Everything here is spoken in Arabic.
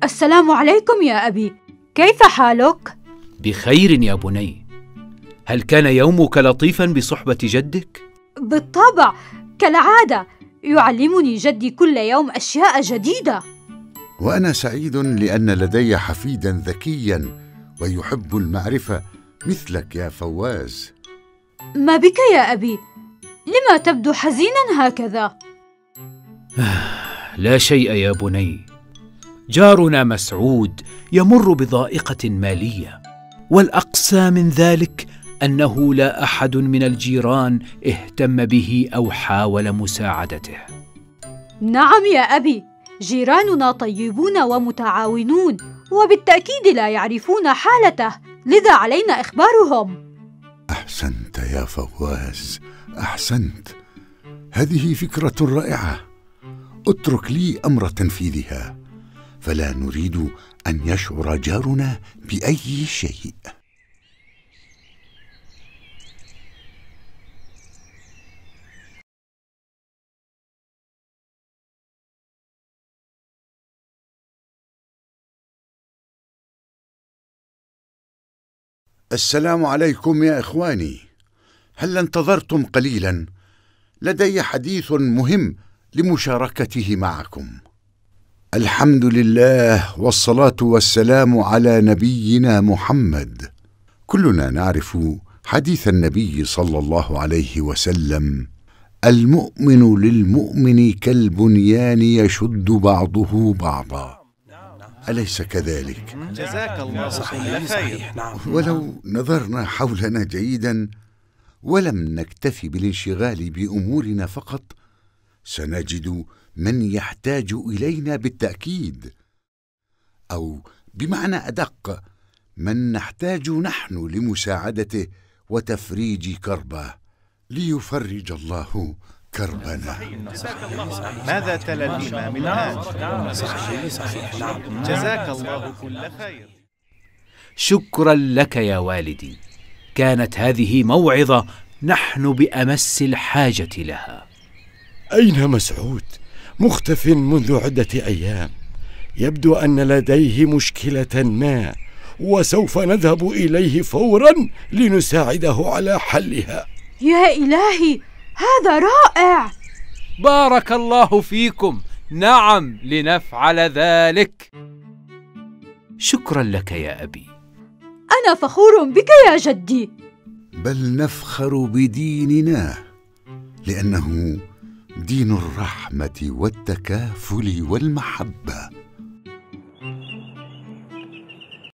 السلام عليكم يا أبي، كيف حالك؟ بخير يا بني. هل كان يومك لطيفا بصحبة جدك؟ بالطبع، كالعادة يعلمني جدي كل يوم أشياء جديدة. وأنا سعيد لأن لدي حفيدا ذكيا ويحب المعرفة مثلك يا فواز. ما بك يا أبي؟ لما تبدو حزينا هكذا؟ لا شيء يا بني. جارنا مسعود يمر بضائقة مالية، والأقسى من ذلك أنه لا أحد من الجيران اهتم به أو حاول مساعدته. نعم يا أبي، جيراننا طيبون ومتعاونون، وبالتأكيد لا يعرفون حالته، لذا علينا إخبارهم. أحسنت يا فواز، أحسنت. هذه فكرة رائعة. اترك لي أمر تنفيذها، فلا نريد أن يشعر جارنا بأي شيء. السلام عليكم يا إخواني، هل انتظرتم قليلا؟ لدي حديث مهم لمشاركته معكم. الحمد لله والصلاة والسلام على نبينا محمد. كلنا نعرف حديث النبي صلى الله عليه وسلم: المؤمن للمؤمن كالبنيان يشد بعضه بعضا. أليس كذلك؟ جزاك الله صحيح. نعم. ولو نظرنا حولنا جيدا ولم نكتفي بالانشغال بأمورنا فقط، سنجد من يحتاج إلينا بالتأكيد، أو بمعنى أدق، من نحتاج نحن لمساعدته وتفريج كربه، ليفرج الله كربنا. ماذا تلا الإمام الآن؟ صحيح. نعم. جزاك الله كل خير. شكرا لك يا والدي، كانت هذه موعظة نحن بأمس الحاجة لها. أين مسعود؟ مختف منذ عدة أيام، يبدو أن لديه مشكلة ما، وسوف نذهب إليه فورا لنساعده على حلها. يا إلهي، هذا رائع! بارك الله فيكم. نعم، لنفعل ذلك. شكرا لك يا أبي. أنا فخور بك يا جدي. بل نفخر بديننا، لأنه دين الرحمة والتكافل والمحبة.